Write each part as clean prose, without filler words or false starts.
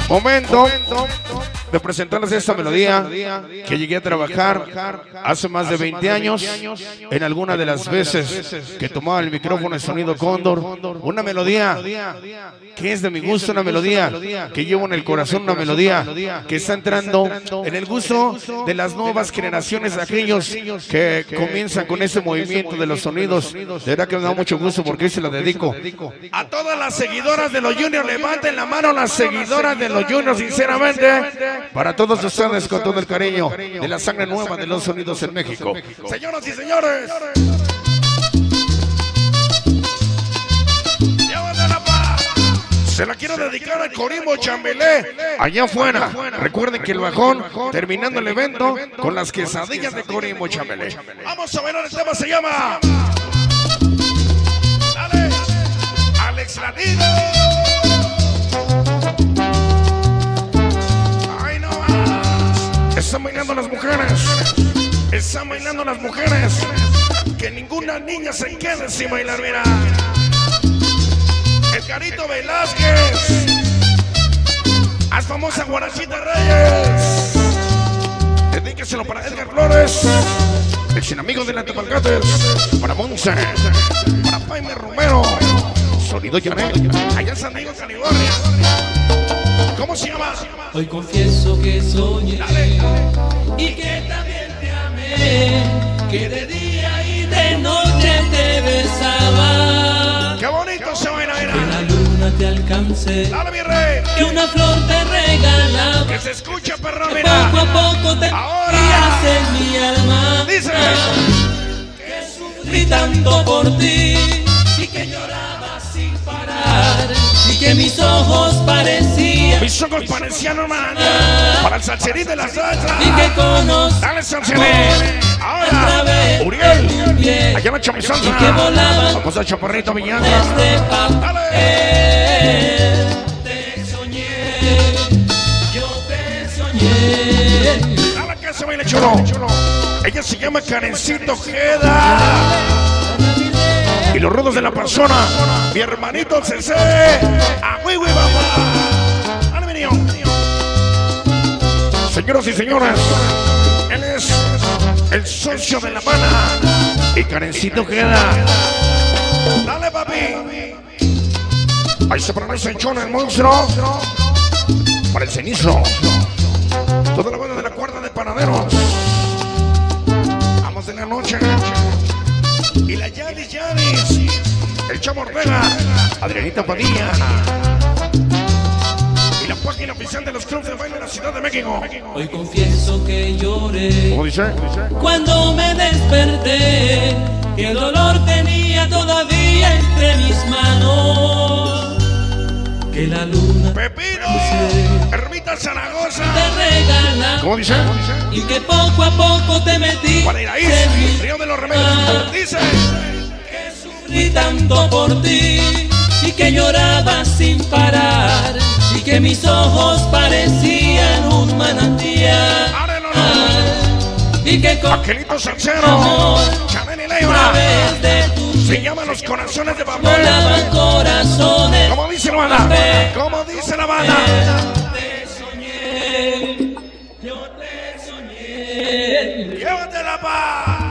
Momento de presentarles esta melodía que llegué a trabajar hace más de 20 años en alguna de las veces que tomaba el micrófono de Sonido Cóndor. Una melodía que es de mi gusto, una melodía que llevo en el corazón, una melodía que está entrando en el gusto de las nuevas generaciones, de aquellos que comienzan con ese movimiento de los sonidos. De verdad que me da mucho gusto porque hoy se la dedico a todas las seguidoras de los Juniors. Levanten la mano las seguidoras de los Juniors, sinceramente. Para todos ustedes, con todo el cariño de la sangre nueva de los sonidos en México. Señoras y señores, se la quiero dedicar a Corimbo Chambelé, allá afuera. Recuerden que el bajón, terminando el evento, con las quesadillas de Corimbo Chambelé. Vamos a bailar, el tema se llama Dale, Alex Latino. Están bailando las mujeres, están bailando las mujeres. Que ninguna niña se quede sin bailar, mira. Edgarito Velázquez, haz famosa Guarachita Reyes. Dedíqueselo para Edgar Flores, el sin amigo de la Tepalcates, para Monse, para Jaime Romero, Sonido Yanel, allá en San Diego, California. ¿Cómo se llama? Hoy confieso que soñé. Dale. Y que también te amé, que de día y de noche te besaba. ¡Qué bonito se baila, mira! Que la luna te alcance. ¡Dale, mi rey! Que una flor te regalaba. ¡Que se escucha, perro, Que mira! poco a poco te ¡Ahora! en mi alma. ¡Dice! Que sufrí tanto por ti y que lloraba sin parar. Y que mis ojos parecían. Mis ojos parecían hermano para el salserí de la salsa. Y que conocí. Dale, salserí. Ahora, Uriel. Allá la chamizanza. Y que volaban. Vamos a Chaparrito Villano. Dale. Dale. Te soñé. Yo te soñé. Dale que se baile chulo. Ella se llama Karencito Ojeda. Y los rudos de la persona, mi hermanito CC. ¡A muy vamos! ¡Dale, venido! Señoras y señores, él es el socio de La Habana y Karencito Ojeda. ¡Dale, papi! Ahí se pone el Senchón, el monstruo. Para el cenizo. Toda la banda de la cuerda de panaderos. Vamos de la noche. Y la Yanis, el Chamo Ortega, Adrianita Padilla. Y la página oficial de los clubes de baile de la Ciudad de México. Hoy confieso que lloré. ¿Cómo dice? Cuando me desperté, que el dolor tenía todavía entre mis manos. Que la luna Pepino, Ermita Zaragoza. te regala. ¿Cómo dice? Y que poco a poco te metí Para ir ahí, en mi Río de los Remedios. Dice. que sufrí tanto por ti y que lloraba sin parar y que mis ojos parecían un manantial. Y que con Angelito Salcero, Chanel y Leibra. Se llaman Los Corazones de Papel. volaban corazones. ¿Cómo dice la banda? ¿Cómo dice la banda? Te soñé, yo te soñé. Llévatela, pa.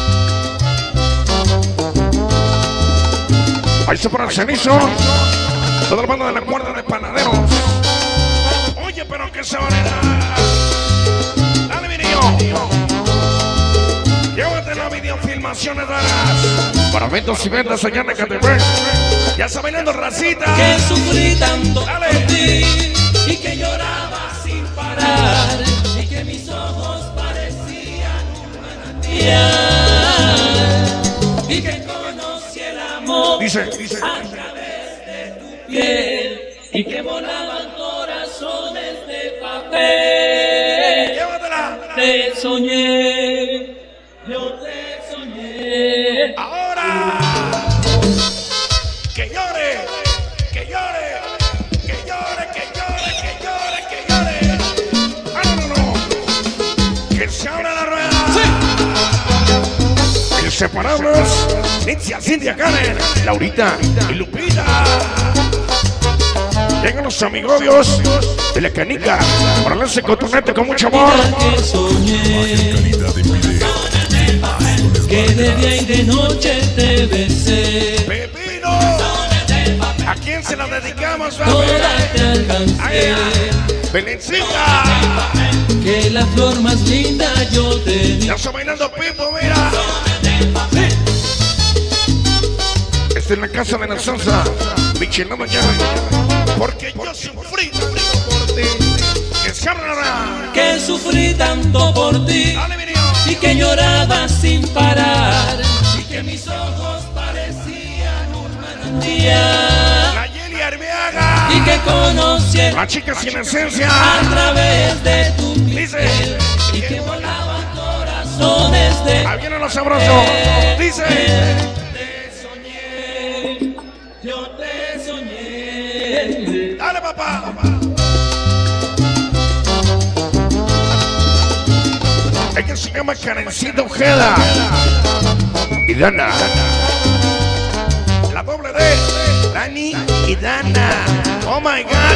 Ahí se pone el cenizo. Toda la banda de la cuerda de panaderos. Oye, pero qué sabanera. Dale, mi niño. Llévatela, videofilmaciones raras. Para ventas y ventas allá en Ecatepec. Ya está bailando racita. Que sufrí tanto Dale. por ti y que lloraba sin parar y que mis ojos parecían un manantial y que conocí el amor Dice. a través de tu piel y que volaban corazones de papel. Llévatela. Te soñé, yo te soñé. Ahora. Que llore. Que llore. Que llore, que llore, que llore, que llore. Ah, no. Que se abra la rueda. Inseparables. Nitzia, Cintia, Karen, Laurita y Lupita. Llegan los amigobios de la canica para darse cotonete con mucho amor. Que soñé, que de día y de noche te besé. Pepino, ¿a quién se la dedicamos, Toda te alcancé. Belencita, Que la flor más linda yo te di. ya está bailando Pipo, mira. Está en la casa de la salsa, Michelama ya. Porque yo sufrí tanto por ti. Que sufrí tanto por ti. Y que lloraba sin parar. Y que mis ojos parecían un manantial. Nayeli Armeaga. Y que conociera la chica sin esencia a través de tu piel. Dice. Y que volaban corazones de. Ahí viene lo sabroso. Dice. Te soñé, yo te soñé. Dale, papá. Ella se llama Karencita Ojeda y Dana. La doble D, Dani y Dana. Oh my God.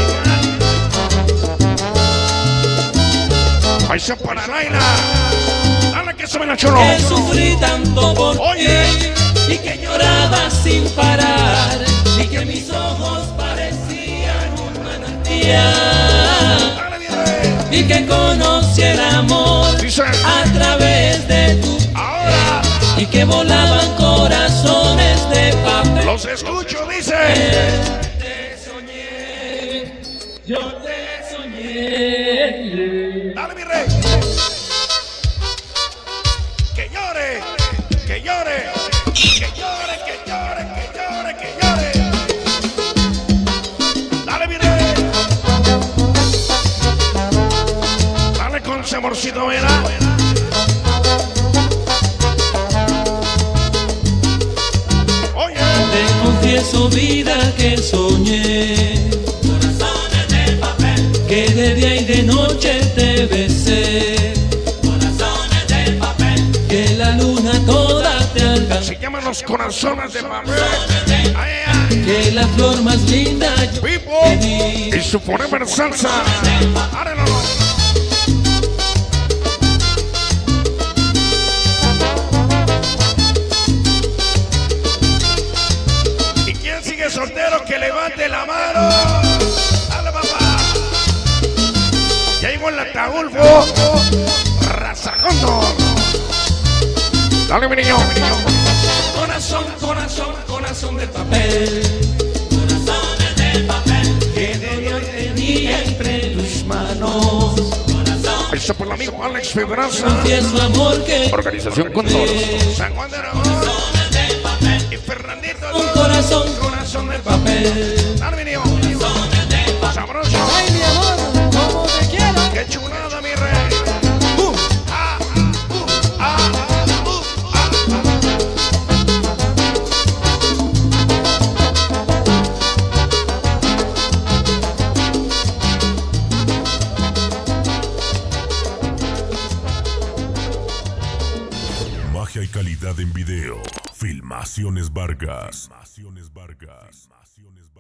Paisa para Laila. Dale que se me la cholo. Que sufrí tanto por ti y que lloraba sin parar y que mis ojos parecían un manantial. Y que conocí el amor a través de tu piel. Y que volaban corazones de papel. Los escucho, dice. Te soñé, yo te soñé. Dale, mi rey. Que llore, que llore, que llore, que llore, que llore, que llore. Dale, mi rey. Dale con ese amorcito, mira. Oye. Te confieso, vida, que soñé. Corazones de papel. Que de día y de noche te besé. Corazones de papel. Que la luna toda te alcanzó. Se llaman los corazones de papel. Que la flor más linda yo Pipo te di. y su forever salsa. Árenlo. ¿Y quién sigue soltero? Que levante la mano. Dale, papá. Ya llegó el Ataulfo. Razajondo. Dale, mi niño. Corazón, corazón, corazón de papel. Corazones de papel. Que de día tenía entre tus manos. Eso por el amigo Alex Pedraza. Confieso, amor, que Organización Condor. San Juan de Aragón. Y Fernandito. un corazón, Corazón de papel. Dale, mi niño. Sabroso. ay, mi amor, como te quiero. Qué chulada, mi rey. Magia y calidad en video. Filmaciones Vargas.